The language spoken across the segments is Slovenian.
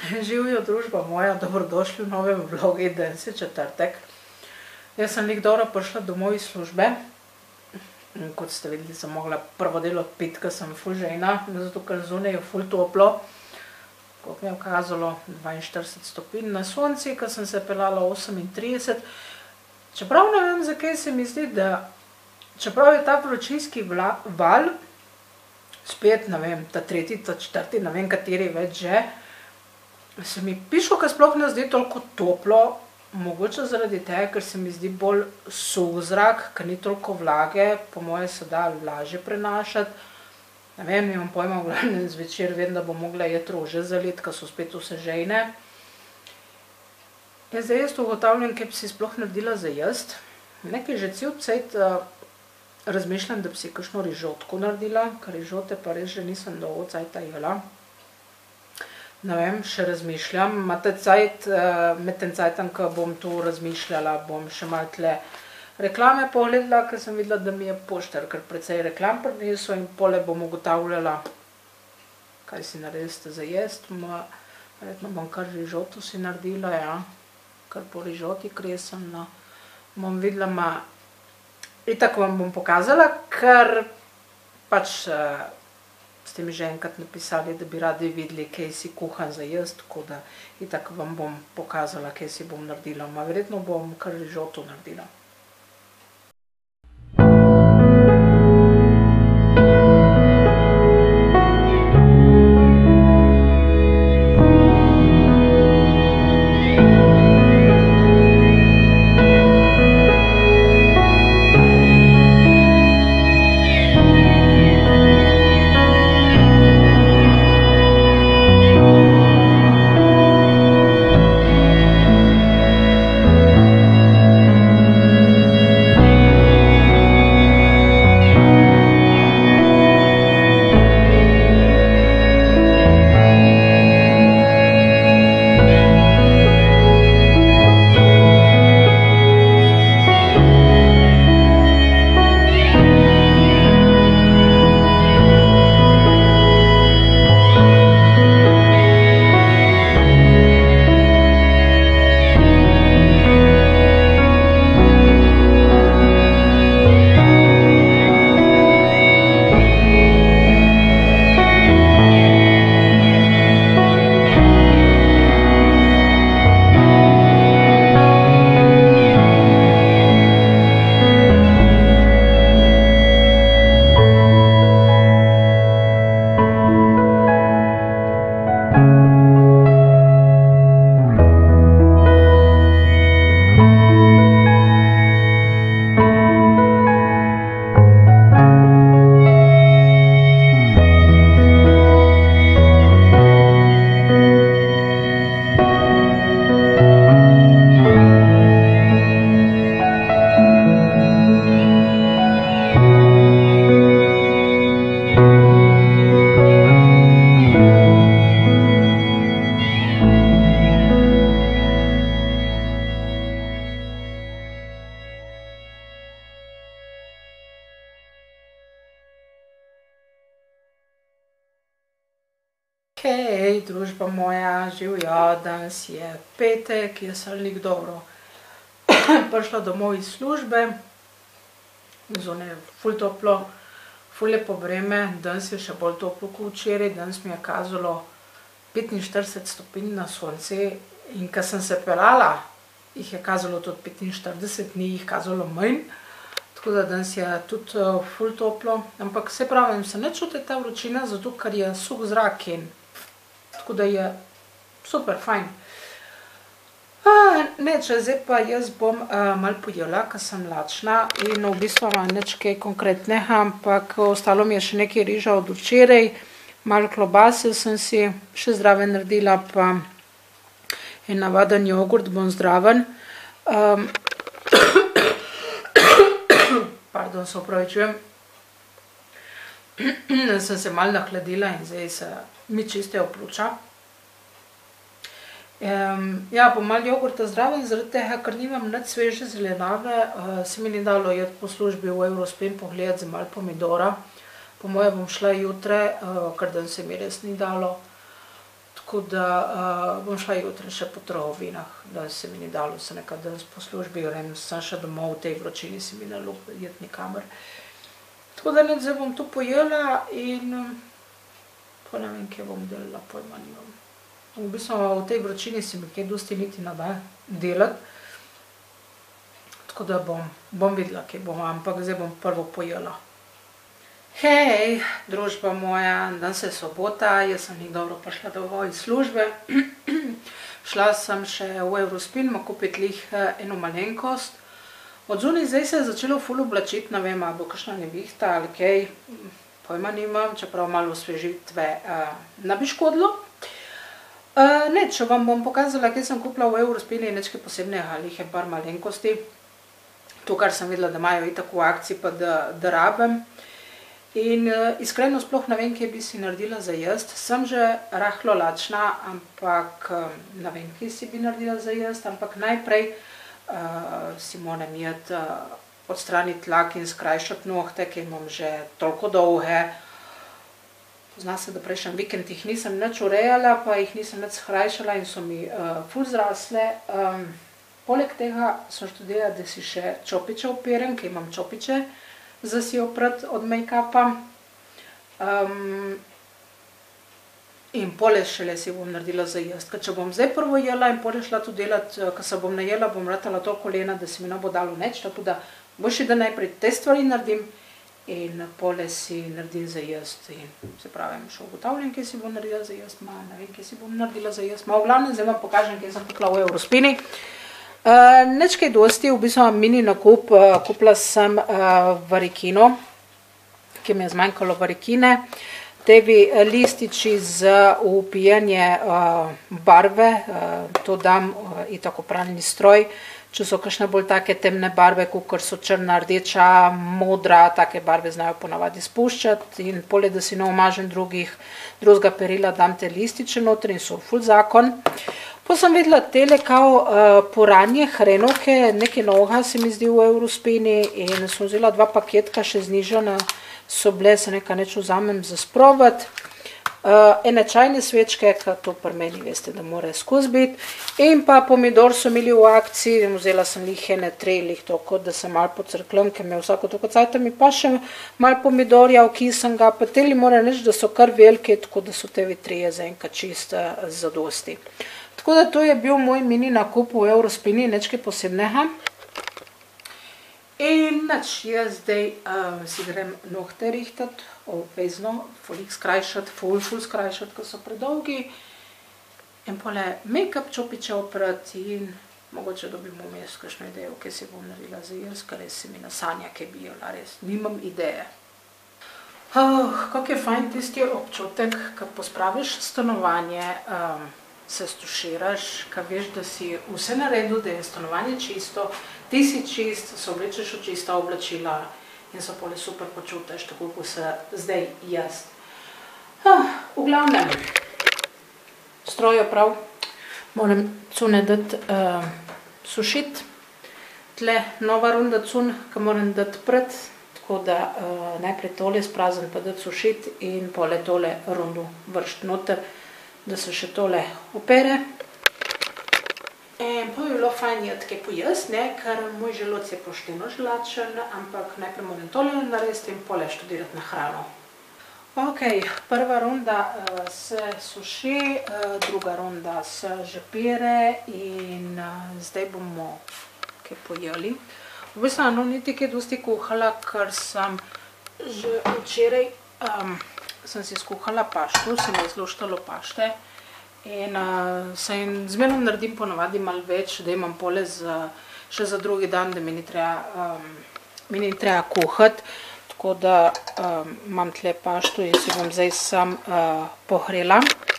Živijo družba moja, dobrodošli v novem vlogu, danes je četrtek. Jaz sem dobro prišla domov iz službe. Kot ste videli, sem mogla prvo delo odpiti, ker sem ful žejna, zato ker zunaj je ful toplo. Koliko mi je kazalo 42 stopinj na sonci, ker sem se peljala 38. Čeprav ne vem, zakaj se mi zdi, da čeprav je ta vročinski val, spet, ne vem, ta tretji, ta četrti, ne vem, kateri več že, se mi piško, sploh ne zdi toliko toplo, mogoče zaradi tega, ker se mi zdi bolj suh zrak, ker ni toliko vlage, po moje se da lažje prenašati. Ne vem, nimam pojma, v glavnem zvečer vem, da bom mogla jeti rože zaliti, ker so spet vse žejne. Zdaj jaz ugotavljam, kaj bi si sploh naredila za jesti. Nekaj že cel cajt razmišljam, da bi si kakšno rižotko naredila, ker rižote pa res že nisem dolgo cajta jela. Ne vem, še razmišljam. Med tem cajtom, ko bom tu razmišljala, bom še malo tle reklame pogledala, ker sem videla, da mi je poštar kar precej reklam prinesel in pole bom ugotavljala, kaj si naredite za jesti. Verjetno bom kar rižoto si naredila, ja. Kar po rižoti kresena. Bom videla, itak vam bom pokazala, ker pač ste mi že enkrat napisali, da bi radi videli, kaj si kuham za jesti, tako da itak vam bom pokazala, kaj si bom naredila. Verjetno bom kar rižoto naredila. Hej, družba moja, živjo, danes je petek, jaz sem dobro prišla domov iz službe, zunaj je ful toplo, ful lepo vreme, danes je še bolj toplo kot včeraj, danes mi je kazalo 45 stopinj na sonci in ko sem se peljala, jih je kazalo tudi 45, ni jih kazalo manj, tako da danes je tudi ful toplo, ampak se pravim, se ne čuti ta vročina, zato ker je suh zrak in tako da je super, fajn. Zdaj pa jaz bom malo pojela, ker sem lačna in v bistvu imam nič kaj konkretnega, ampak ostalo mi je še nekaj riža od včeraj, malo klobase sem si še zraven naredila, pa en navaden jogurt bom zraven. Pardon, se opravičujem. Sem se malo nahladila in zdaj se mi čistejo pljuča. Ja, bom malo jogurta zraven, zaradi tega, ker nimam nič sveže zelenjave, se mi ni dalo jeti po službi v Eurospin pogledati za malo pomidora. Po moje bom šla jutre, ker dan se mi res ni dalo. Tako da bom šla jutri še po trgovinah, da se mi ni dalo se nekaj danes po službi, grem sem še domov, v tej vročini si mi ne ljubi jeti nikamor. Tako da zdaj bom to pojela in pa ne vem, kje bom delala, pojma nimam. V bistvu v tej vročini si mi kaj dosti niti ne da delati. Tako da bom videla, kje bom, ampak zdaj bom prvo pojela. Hej, družba moja, danes je sobota, jaz sem njih dobro prišla domov iz službe. Šla sem še v Eurospin, ma kupiti lih eno malenkost. Od zunaj zdaj se je začelo ful oblačiti, ne vem, ali bo kakšna nevihta ali kaj, pojma nimam, čeprav malo osvežitve ne bi škodilo. Neč, vam bom pokazala, kaj sem kupila v Eurospini, nič kaj posebnega, lih je par malenkosti. To, kar sem videla, da imajo itak v akciji, pa da rabim. In iskreno sploh ne vem, kaj bi si naredila za jesti. Sem že rahlo lačna, ampak ne vem, kaj si bi naredila za jesti, ampak najprej si moram jeti odstraniti tlak in skrajšati nohte, ki imam že toliko dolge. Pozna se, da prejšnji vikend jih nisem nič urejala, pa jih nisem nič skrajšala in so mi ful zrasle. Poleg tega sem študirala, da si še čopiče operem, ker imam čopiče za si oprat od make-upa. In pole šele si bom naredila za jesti. Ker če bom zdaj prvo jela in pole šla to delati, ko se bom najela, bom ratala toliko lena, da se mi ne bo dalo nič. Tako da boljše, da najprej te stvari naredim in pole si naredim za jesti. In se pravim, še ugotavljam, kaj si bom naredila za jesti, ma ne vem, kaj si bom naredila za jesti. Ma v glavnem, zdaj vam pokažem, kaj sem kupila v Eurospini. Nič kaj dosti, v bistvu mini nakup, kupila sem varikino, ki mi je zmanjkalo varikine. Tevi lističi za upijanje barve, to dam itak v pralni stroj. Če so kakšne bolj take temne barve, kakor so črna, rdeča, modra, take barve znajo ponavadi spuščati. In poleg, da si ne omažem drugega perila, dam te lističe noter in so ful zakon. Pa sem videla tele kao poranje hrenovke, nekaj novega se mi zdi v Eurospini in sem vzela 2 paketka še znižana. So bile, se nekaj neč vzamem za sprovat. Ene čajne svečke, ker to pri meni veste, da mora skozi biti. In pa pomidor so imeli v akciji, vzela sem lih ene 3, lih toliko, da se malo pocrklam, ker me vsako toliko cajta mi pa še malo pomidorja, okisam ga, pa teli mora reči, da so kar velike, tako da so tevi 3 za enkrat čista zadosti. Tako da to je bil moj mini nakup v Eurospini, nič kaj posebnega. In nič, jaz zdaj si grem nohte rihtati, obvezno, ful jih skrajšati, ful skrajšati, ko so predolgi. In pole make-up čopiče oprati in mogoče dobim vmes kakšno idejo, kaj si bom naredila za jaz, ker res se mi nasanja, kaj bi jela, res nimam ideje. Kako je fajn tisti občutek, ko pospraviš stanovanje, se stuširaš, ko veš, da si vse naredil, da je stanovanje čisto, ti si čist, se oblečeš v čista oblačila in se pole super počutiš, tako kot se zdaj jaz. V glavnem, strojo prav, moram cune dati sušiti. Tle nova runda cun, ki moram dati pred, tako da najprej tole sprazim, pa dati sušiti in pole tole rundu vršiti noter, da se še tole opere. In pa bi bilo fajn jeti kaj pojesti, ker moj želoc je pošteno žlačen, ampak najprej moram tole narediti in pole študirati na hrano. Ok, prva runda se suši, druga runda se že pere in zdaj bomo kaj pojeli. V bistvu niti kaj dosti kuhala, ker sem že včeraj sem si skuhala paštu, sem je zloštalo pašte in zmerno naredim ponavadi malo več, da imam pole še za drugi dan, da mi ni treba kuhati, tako da imam tle paštu in si bom zdaj sam pohrela.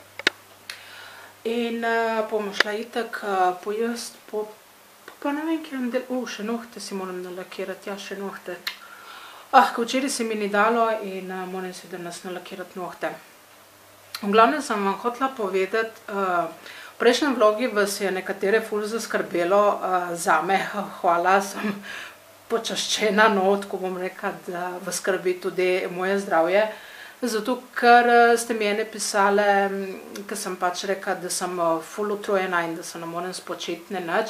In bomo šla itak pojesti, pa ne vem, kje vam del, še nohte si moram nalakirati, ja, še nohte. Ko včeraj se mi ni dalo in moram se danes nalakirati nohte. V glavnem sem vam hotela povedati, v prejšnjem vlogi vas je nekatere ful zaskrbelo zame, hvala, sem počaščena, no, tako bom rekla, da vas skrbi tudi moje zdravje. Zato, ker ste mi ene pisale, ker sem pač rekla, da sem ful utrujena in da se ne morem spočiti, ne nič.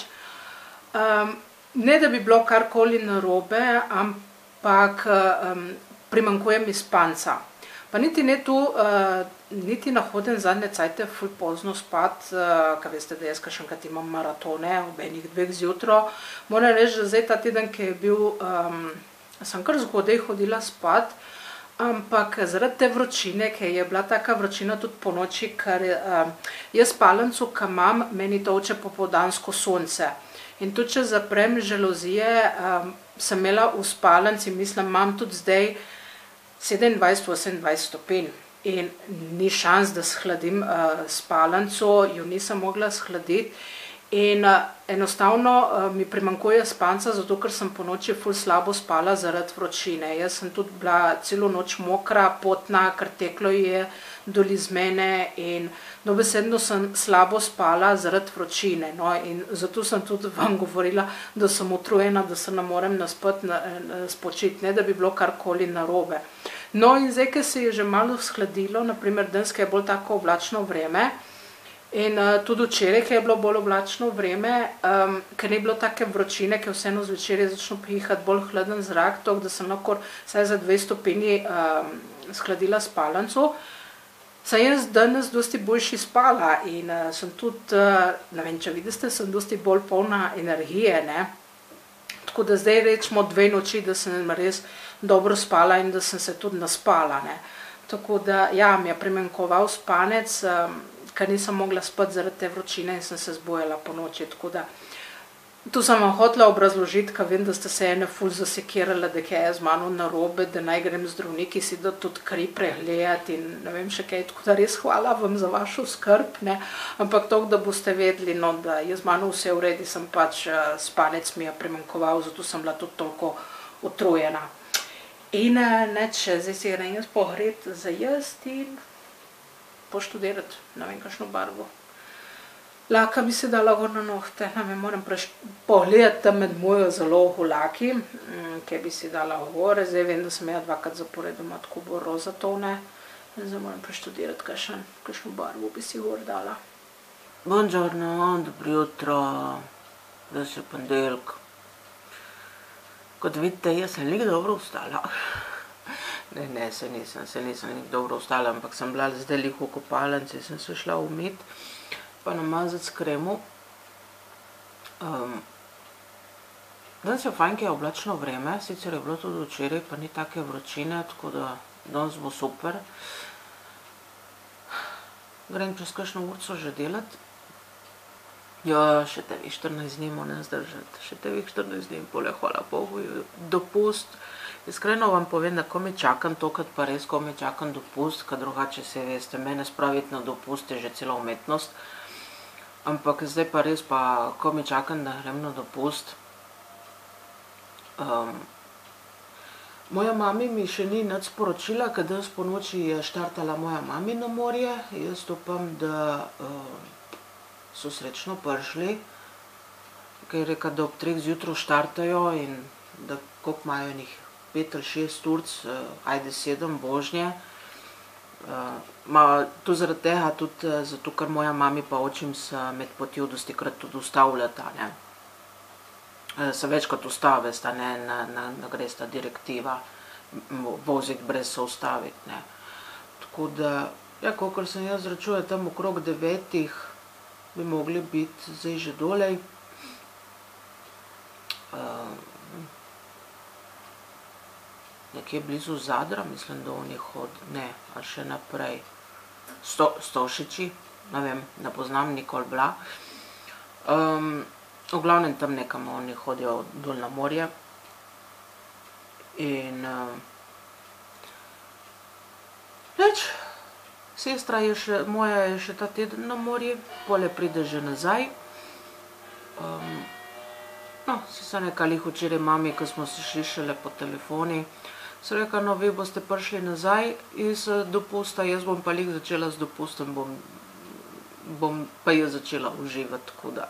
Ne, da bi bilo karkoli narobe, ampak primanjkuje mi spanca. Pa niti ne tu, niti ne hodim zadnje cajte ful pozno spat, ker veste, da jaz kakšenkrat imam maratone ob 1-2 zjutraj. Moram reči, da zdaj ta teden, ki je bil, sem kar zgodaj hodila spat, ampak zaradi te vročine, ker je bila taka vročina tudi po noči, ker jaz spalnico, ki imam, meni tolče popoldansko sonce. In tudi, če zaprem žaluzije, sem imela v spalnici, mislim, imam tudi zdaj 27-28 stopinj in ni šans, da shladim spalnico, jo nisem mogla shladiti. In enostavno mi primanjkuje spanca, zato ker sem po noči ful slabo spala zaradi vročine. Jaz sem tudi bila celo noč mokra, potna, ker teklo je dol iz mene in dobesedno sem slabo spala zaradi vročine. No, in zato sem tudi vam govorila, da sem utrujena, da se ne morem spočiti, ne da bi bilo karkoli narobe. No, in zdaj, ker se je že malo shladilo, naprimer danes, je bolj tako oblačno vreme, in tudi včeraj, ki je bilo bolj oblačno vreme, ker ni bilo take vročine, ker vseeno zvečer je začel pihati bolj hladen zrak, tako da sem lahko vsaj za 2 stopinji shladila spalnico, sem jaz danes dosti boljši spala in sem tudi, ne vem, če vidite, sem dosti bolj polna energije, ne. Tako da zdaj rečemo 2 noči, da sem res dobro spala in da sem se tudi naspala, ne. Tako da, ja, mi je primanjkoval spanec, ker nisem mogla spati zaradi te vročine in sem se zbujala po noči, tako da tu sem vam hotela obrazložiti, ker vem, da ste se ene ful zasekirale, da kaj je z mano narobe, da naj grem zdravniki si da tudi kri pregledati in ne vem še kaj, tako da res hvala vam za vašo skrb, ne, ampak toliko, da boste vedeli, no, da je z mano vse v redu, sem pač spanec mi je primanjkoval, zato sem bila tudi toliko utrujena. In neč, zdaj si grem jaz pogret za jesti in poštudirati, ne vem, kakšno barvo. Laka bi se dala gor na nohte, ne vem, moram pogledati tam med mojo zalogo laki, kaj bi si dala gor, zdaj vem, da sem ja 2krat zaporedoma tako bolj roza tone, zdaj moram poštudirati, kakšno barvo bi si gor dala. Buongiorno, dobro jutro, zdaj je ponedeljek. Kot vidite, jaz sem lik dobro vstala. Ne, se nisem dobro vstala, ampak sem bila zdaj lik v kopalnici, sem se šla umit, pa namazati s kremo. Danes je fajn, ker je oblačno vreme, sicer je bilo tudi včeraj, pa ni take vročine, tako da danes bo super. Grem čez kakšno urco že delati. Ja, še tevih 14 dni moram zdržati, še tevih 14 dni, pole, hvala Bogu, dopust. Iskreno vam povem, da ko mi čakam tokrat, pa res, ko mi čakam dopust, ker drugače se veste, mene spraviti na dopust je že cela umetnost. Ampak zdaj pa res, pa ko mi čakam, da grem na dopust. Moja mami mi še ni nič sporočila, ker danes po noči je štartala moja mami na morje. Jaz upam, da so srečno prišli, ker je rekel, da ob 3 zjutraj štartajo in da koliko imajo enih 5 ali 6 urc, ajde 7 vožnje. To zaradi tega, tudi zato, ker moja mami pa očim se med potjo dostikrat tudi ustavljata, ne. Se večkrat ustavesta, ne, na gresta direktiva voziti brez se ustaviti, ne. Tako da, ja, kolikor sem jaz računala, tam okrog 9 bi mogli biti zdaj že dolej. Nekje blizu Zadra, mislim, da oni ne, ali še naprej, Stošiči, ne vem, ne poznam, nikoli bila. V glavnem tam nekam oni hodijo dol na morje. In reč, sestra je še, moja je še ta teden na morje, pole pride že nazaj. No, si sem rekla, včeraj mami, ko smo se šli šele po telefoni, sem rekla, no, vi boste prišli nazaj iz dopusta, jaz bom pa začela z dopustom, bom pa jaz začela uživati, tako da.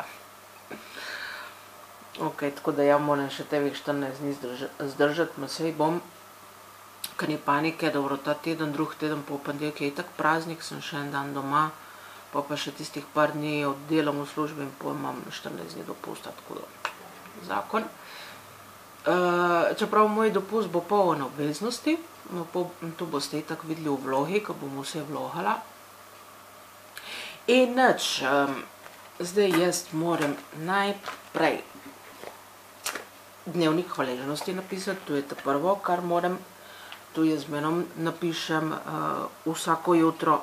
Ok, tako da ja moram še tevih 14 dni zdržati, ma sej bom. ker ni panike, dobro, ta teden, drug teden po ponedeljek je itak praznik, sem še en dan doma, pa še tistih par dni oddelam v službi in potem imam 14 dni dopusta, tako da zakon. Čeprav moj dopust bo poln obveznosti, to boste itak videli v vlogi, ko bom vse vlogala. In nič, zdaj jaz moram najprej dnevnik hvaležnosti napisati, to je to prvo, kar moram, tu jaz zmerom napišem vsako jutro,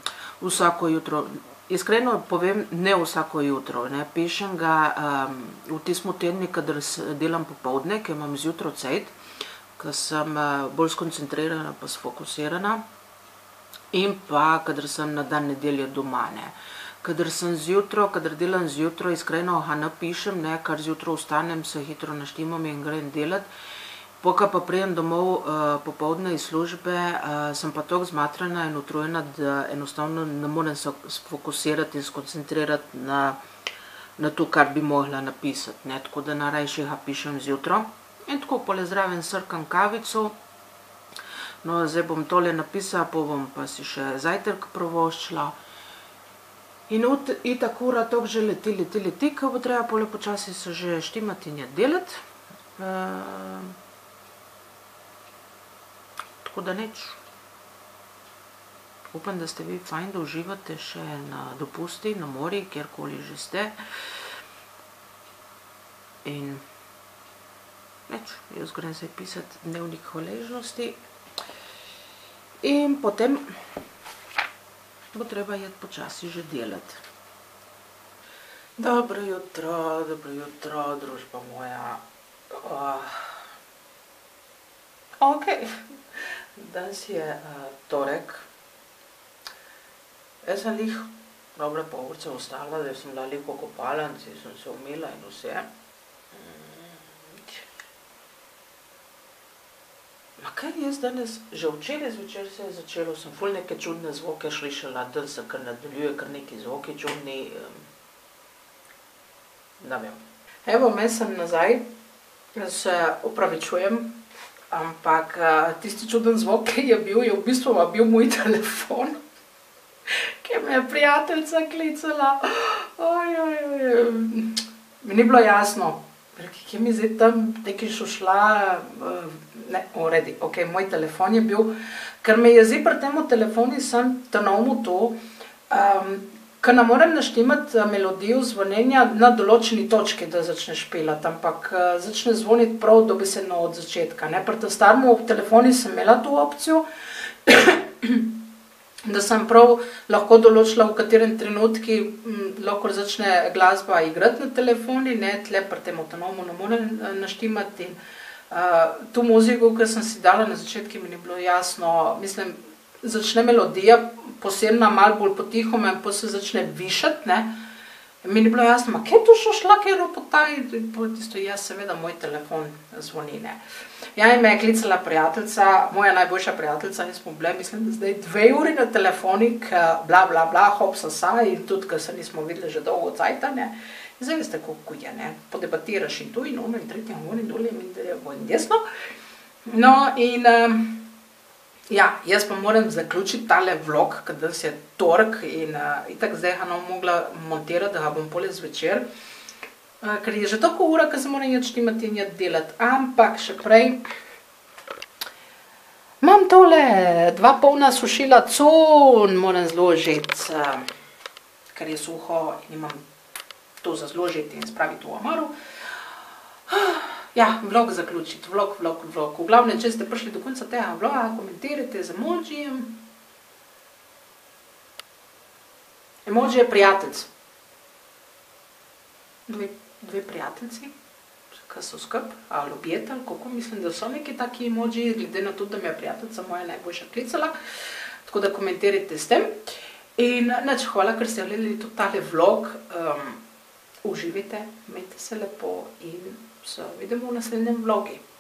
iskreno povem, ne vsako jutro, pišem ga v tistem tednu, kadar delam popoldne, ker imam zjutro cajt, ker sem bolj skoncentrirana pa sfokusirana in pa kadar sem na dan nedelje doma. Kadar delam zjutro, iskreno ga napišem, kar zjutro vstanem, se hitro naštimam in grem delat. Poka pa prijem domov popoldne iz službe, sem pa toliko zmatrana in utrujena, da enostavno ne morem se fokusirati in skoncentrirati na to, kar bi mogla napisati. Tako da najrajši ga pišem zjutro. In tako pole zraven srkam kavico. No, zdaj bom tole napisala, pa bom pa si še zajtrk privoščila. In itak ura toliko že leti, ko bo treba pole počasi se že štimati in je delati. Tako da nič. Upam, da ste vi fajn, da uživate še na dopusti, na mori, kjerkoli že ste. In nič, jaz grem zdaj pisati dnevnik hvaležnosti. In potem bo treba jeti počasi že delati. Dobro jutro, družba moja. Ok, danes je torek. Jaz sem lih dobre pol urce ostala, da sem bila lih v kopalnici, sem se umila in vse. Ma kaj jaz danes, že včeraj zvečer se je začelo, sem ful neke čudne zvoke slišala, da se kar nadaljuje, kar neki zvoki čudni. Ne vem. Evo, me sem nazaj, se opravičujem, ampak tisti čuden zvok, ki je bil, je v bistvu bil moj telefon, ki me je prijateljica klicala. Mi ni bilo jasno, kje mi zdaj tam nekaj šušla, ne, uredi, ok, moj telefon je bil, ker me je zdaj pri temu telefoni sem tenovmu to, ker ne morem naštimati melodijo zvonjenja na določeni točki, da začneš pelati, ampak začne zvoniti prav dobesedno od začetka. Pri tem staremu telefoni sem imela to opcijo, da sem prav lahko določila, v katerem trenutku lahko začne glasba igrati na telefoni, tle pri tem tenovmu ne morem naštimati. To muziko, ki sem si dala na začetku, mi ni bilo jasno, mislim, začne melodija posebna, malo bolj potihoma in potem se začne višati, mi ni bilo jasno, ma kaj to šla, kaj ropotaj, tisto jaz seveda moj telefon zvoni, Ja, in me je klicala prijateljica, moja najboljša prijateljica, in smo bile, mislim, da zdaj 2 uri na telefonik, bla, bla, bla, hop, sasa, in tudi, ker se nismo videli že dolgo cajta, Zdaj veste, kako je, podebatiraš in tu in ono in tretje in ono in dole in desno. No, in ja, jaz pa moram zaključiti tale vlog, ker danes je torek in itak zdaj ga ne bom mogla montirati, da ga bom pole zvečer, ker je že tako ura, ker se moram jeti štimati in jeti delati, ampak še prej imam tole 2 polna sušila cun, moram zložiti, ker je suho in imam to za zložiti in spraviti v omaru. Ja, vlog zaključiti, vlog. V glavnem, če ste prišli do konca tega vloga, komentirajte z emojijem. Emoji je prijateljc. 2 prijateljci, ki so skup, ali objeti, ali kako, mislim, da so neki taki emoji, glede na to, da mi je prijateljica moja najboljša klicala. Tako da komentirajte s tem. In nič, hvala, ker ste gledali tudi tale vlog. Uživajte, imejte se lepo in se vidimo v naslednjem vlogi.